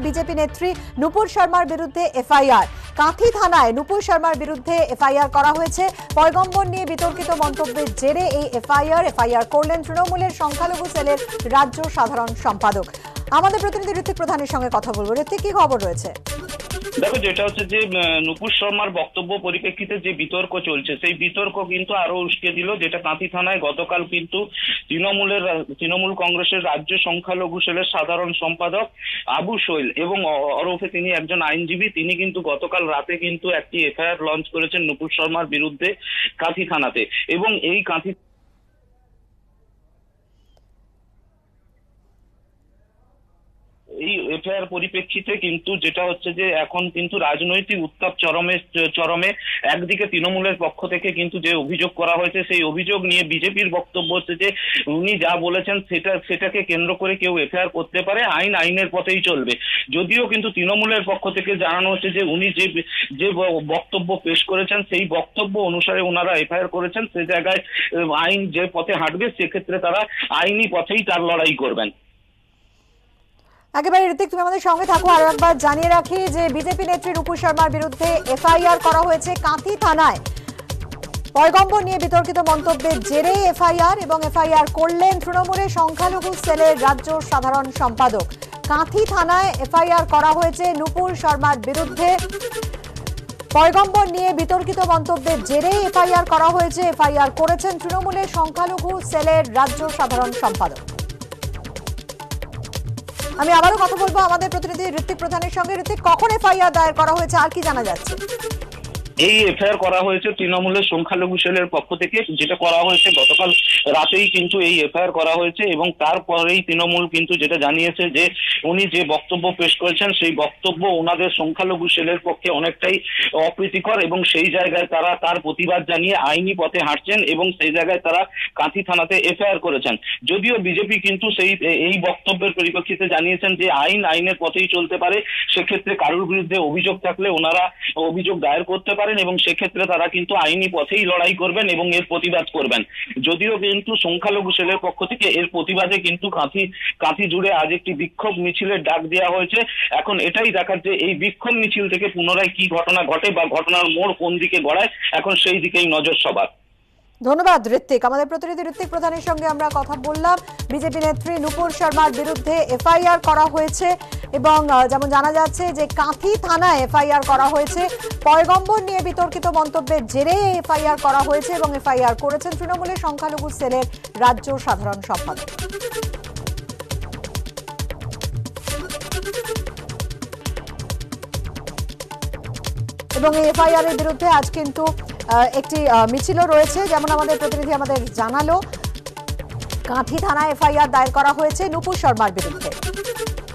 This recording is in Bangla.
বিজেপি নেত্রী নুপুর শর্মার বিরুদ্ধে এফআইআর। কাঁথি থানায় নুপুর শর্মার বিরুদ্ধে এফআইআর করা হয়েছে। পয়গম্বর নিয়ে বিতর্কিত মন্তব্যের জেরে এই এফআইআর করলেন তৃণমূলের সংখ্যালঘু সেলের রাজ্য সাধারণ সম্পাদক। আমাদের প্রতিনিধি ঋত্বিক প্রধানের সঙ্গে কথা বলবো। ঋত্বিক, কি খবর রয়েছে? দেখো, যেটা হচ্ছে যে নুপুর শর্মার বক্তব্য পরিপ্রেক্ষিতে যে বিতর্ক চলছে, সেই বিতর্ক কিন্তু আরো উস্কে দিল। যেটা কাঁথি থানায় গতকাল কিন্তু তৃণমূল কংগ্রেসের রাজ্য সংখ্যালঘু সেলের সাধারণ সম্পাদক আবু সোহেল এবং ওরফে তিনি একজন আইনজীবী, তিনি কিন্তু গতকাল রাতে কিন্তু একটি এফআইআর লঞ্চ করেছেন নুপুর শর্মার বিরুদ্ধে কাঁথি থানাতে। এবং এই কাঁথি এই এফআইআর পরিপ্রেক্ষিতে কিন্তু যেটা হচ্ছে যে এখন কিন্তু রাজনৈতিক উত্তাপ চরমে। একদিকে তৃণমূলের পক্ষ থেকে কিন্তু যে অভিযোগ করা হয়েছে, সেই অভিযোগ নিয়ে বিজেপির বক্তব্য হচ্ছে যে উনি যা বলেছেন সেটাকে কেন্দ্র করে কেউ এফআইআর করতে পারে, আইনের পথেই চলবে। যদিও কিন্তু তৃণমূলের পক্ষ থেকে জানানো হচ্ছে যে উনি যে বক্তব্য পেশ করেছেন, সেই বক্তব্য অনুসারে ওনারা এফআইআর করেছেন। সে জায়গায় আইন যে পথে হাঁটবে, সেক্ষেত্রে তারা আইনি পথেই তার লড়াই করবেন। একেবারে ঋত্বিক, তুমি আমাদের সঙ্গে থাকো। আরো একবার জানিয়ে রাখি যে বিজেপি নেত্রী নুপুর শর্মার বিরুদ্ধে এফআইআর করা হয়েছে কাঁথি থানায়। পয়গম্বর নিয়ে বিতর্কিত মন্তব্যের জেরে এফআইআর, এবং এফআইআর করলেন তৃণমূলের সংখ্যালঘু সেলের রাজ্য সাধারণ সম্পাদক। কাঁথি থানায় এফআইআর করা হয়েছে নুপুর শর্মার বিরুদ্ধে। পয়গম্বর নিয়ে বিতর্কিত মন্তব্যের জেরে এফআইআর করা হয়েছে। এফআইআর করেছেন তৃণমূলের সংখ্যালঘু সেলের রাজ্য সাধারণ সম্পাদক। আমি আবারও কথা বলবো আমাদের প্রতিনিধি ঋত্বিক প্রধানের সঙ্গে। ঋত্বিক, কখন এফআইআর দায়ের করা হয়েছে আর কি জানা যাচ্ছে? এই এফআইআর করা হয়েছে তৃণমূলের সংখ্যালঘু সেলের পক্ষ থেকে। যেটা করা হয়েছে গতকাল রাতেই কিন্তু এই এফআইআর করা হয়েছে, এবং তারপরেই তৃণমূল কিন্তু যেটা জানিয়েছে যে উনি যে বক্তব্য পেশ করেছেন, সেই বক্তব্য ওনাদের সংখ্যালঘু সেলের পক্ষে অনেকটাই অপ্রীতিকর, এবং সেই জায়গায় তারা তার প্রতিবাদ জানিয়ে আইনি পথে হাঁটছেন, এবং সেই জায়গায় তারা কাঁথি থানাতে এফআইআর করেছেন। যদিও বিজেপি কিন্তু এই বক্তব্যের পরিপ্রেক্ষিতে জানিয়েছেন যে আইনের পথেই চলতে পারে। সেক্ষেত্রে কারোর বিরুদ্ধে অভিযোগ থাকলে ওনারা অভিযোগ দায়ের করতে পারে, এবং সেক্ষেত্রে তারা কিন্তু আইনি পথেই লড়াই করবেন এবং এর প্রতিবাদ করবেন। যদিও কিন্তু সংখ্যালঘু সেলের পক্ষ থেকে এর প্রতিবাদে কিন্তু কাঁথি জুড়ে আজ একটি বিক্ষোভ মিছিলের ডাক দেওয়া হয়েছে। এখন এটাই দেখার যে এই বিক্ষোভ মিছিল থেকে পুনরায় কি ঘটনা ঘটে বা ঘটনার মোড় কোন দিকে গড়ায়, এখন সেই দিকেই নজর সবার। ধন্যবাদ ঋত্বিক। আমাদের প্রতিনিধি ঋত্বিক প্রধানের সঙ্গে আমরা কথা বললাম। বিজেপি নেত্রী নুপুর শর্মার বিরুদ্ধে এফআইআর করা হয়েছে, এবং যেমন জানা যাচ্ছে যে কাঁথি থানায় এফআইআর করা হয়েছে। পয়গম্বর নিয়ে বিতর্কিত মন্তব্যের জেরে এফআইআর করা হয়েছে, এবং এফআইআর করেছেন তৃণমূলের সংখ্যালঘু সেলের রাজ্য সাধারণ সম্পাদক। এবং এই এফআইআর এর বিরুদ্ধে আজ কিন্তু একটি মিছিলও রয়েছে, যেমন আমাদের প্রতিনিধি আমাদের জানালো। কাঁথি থানায় এফআইআর দায়ের করা হয়েছে নুপুর শর্মার বিরুদ্ধে।